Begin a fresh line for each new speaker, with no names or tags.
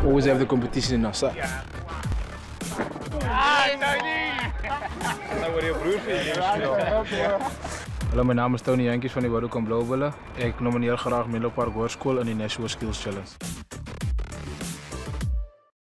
always have the competition in our side. Hallo, mijn naam is Tony Jantjies van die Wadhoek en Blauwbullen. Ik nomineer graag Middelpark Hoërskool in die National Skills Challenge.